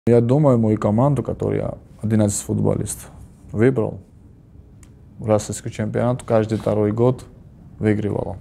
Я думаю, мою команду, которую я 11 футболистов выбрал, в российский чемпионат каждый второй год выигрывал.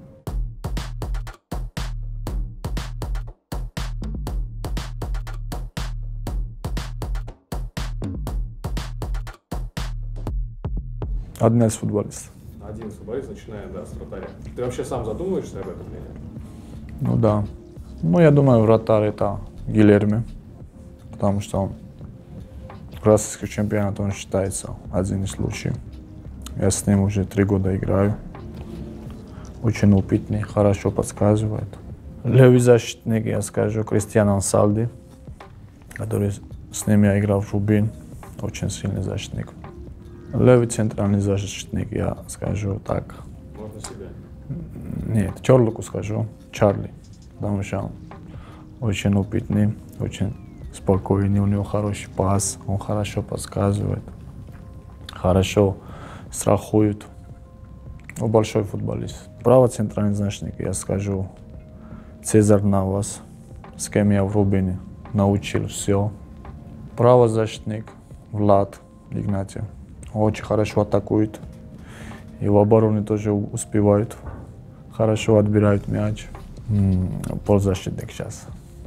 Одиннадцать футболистов. 11 футболист, начиная, да, с вратаря. Ты вообще сам задумываешься об этом или нет? Ну да. Ну я думаю, вратарь это Гильерми, потому что он в российском чемпионате он считается один из лучших. Я с ним уже 3 года играю. Очень опытный, хорошо подсказывает. Левый защитник, я скажу, Кристиан Ансалди, который с ним я играл в Рубин. Очень сильный защитник. Левый центральный защитник, я скажу так. Можно себя? Нет, Чорлуку скажу, Чарли, потому что он очень опытный, очень спокойный, у него хороший пас, он хорошо подсказывает, хорошо страхует. Он большой футболист. Правый центральный защитник, я скажу, Цезарь Навас, с кем я в Рубине научил все. Правый защитник Влад Игнатьев. Очень хорошо атакует. И в обороне тоже успевают. Хорошо отбирают мяч. Полузащитник сейчас.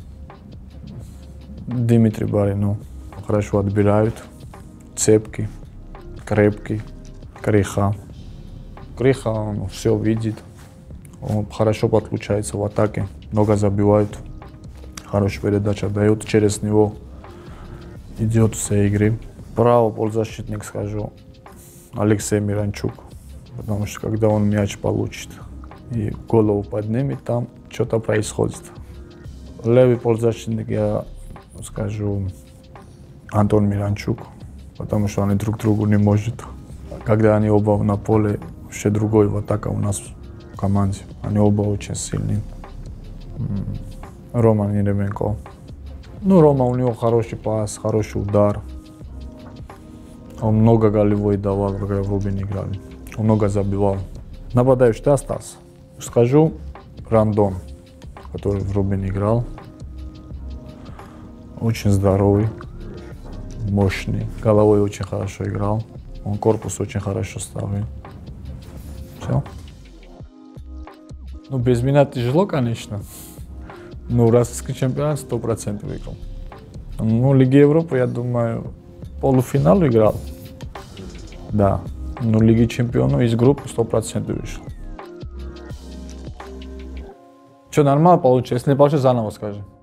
Дмитрий Баринов. Хорошо отбирают. Цепкий, крепкий. Криха. Криха, он все видит. Он хорошо подключается в атаке. Много забивает. Хорошая передача дает. Через него идет все игры. Правый полузащитник, скажу, Алексей Миранчук, потому что когда он мяч получит и голову поднимет, там что-то происходит. Левый полузащитник, я скажу, Антон Миранчук, потому что они друг другу не могут. Когда они оба на поле, вообще другой атака у нас в команде. Они оба очень сильные. Роман Еременко. Ну, Рома, у него хороший пас, хороший удар. Он много голевой давал, когда в Рубине играли. Он много забивал. Нападающий остался. Скажу, Рандон, который в Рубине играл. Очень здоровый, мощный. Головой очень хорошо играл. Он корпус очень хорошо ставил. Все. Ну, без меня тяжело, конечно. Но российский чемпионат 100% выиграл. Ну, Лиги Европы, я думаю, полуфинал играл. Да. Но Лиги Чемпионов из группы 100% вышел. Что, нормально получилось? Если не получилось, заново скажи.